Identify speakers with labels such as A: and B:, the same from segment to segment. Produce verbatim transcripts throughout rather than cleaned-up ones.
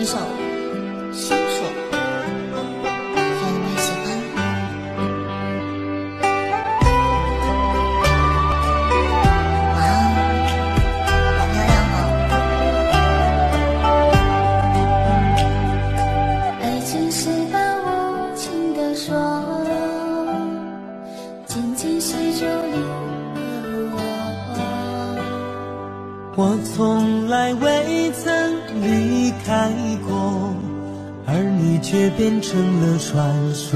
A: 一首小说，希望你们会喜欢。哇哦，好漂亮哦！爱情是把无情的说，紧紧系住你和我。
B: 我从来未曾离开过，而你却变成了传说。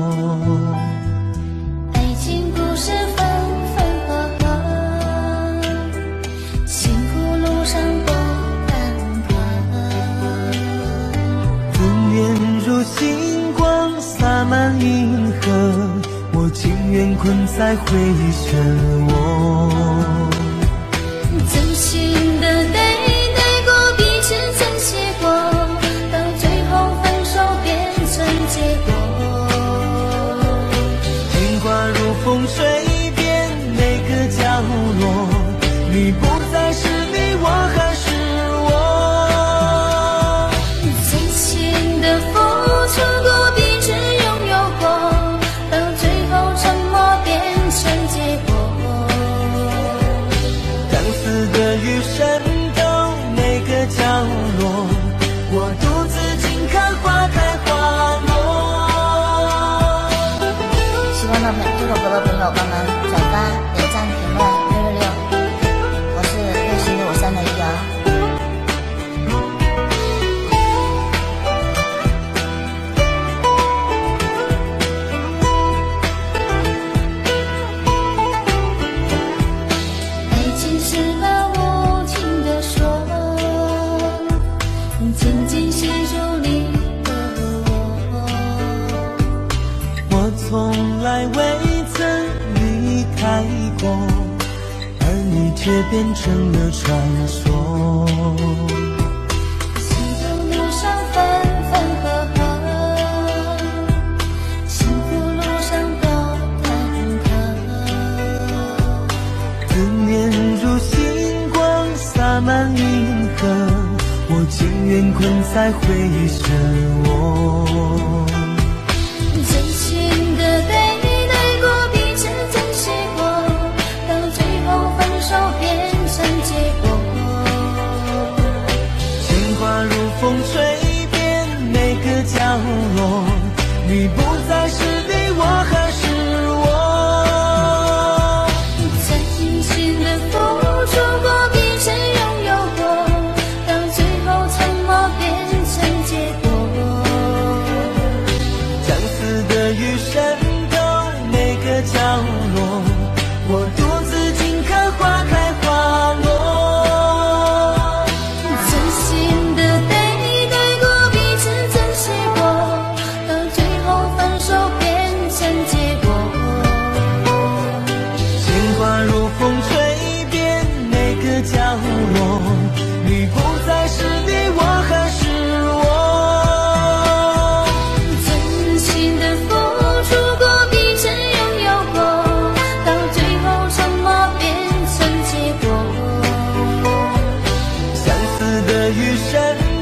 A: 爱情故事分分合合，幸福路上多坎坷。
B: 思念如星光洒满银河，我情愿困在回忆漩涡。
A: 真心的对待过，彼此珍惜过，到最后分手变成结果。
B: 情话如风吹遍每个角落，你不再是你，我还是我。
A: 真心的付出过，彼此拥有过，到最后沉默变成结果。
B: 雨渗透每个角落，我独自静看花开花落。
A: 喜欢的这首歌的朋友帮忙转发、点赞、评论六六六，我是六七六五三的一瑶。紧紧系住你和我，
B: 我从来未曾离开过，而你却变成了传说。
A: 幸福路上分分合合，幸福路上多坎坷。
B: 思念如星光洒满银河，我情愿困在回忆漩涡。
A: 真心的对待过，彼此珍惜过，到最后分手变成结果。
B: 情话如风吹遍每个角落，你不再是你，我还是我。
A: 真心的付出过，彼此拥有过，到最后沉默变成结果。
B: 相似的雨渗透每个角落，我独自静看花开花落。
A: 真心的对待过，彼此珍惜过，到最后分手变成结果。
B: 情话如风吹遍每个角落，你不再是你，我还是我。
A: 真心的付出过，彼此拥有过，到最后沉默变成结果。
B: 相似的雨渗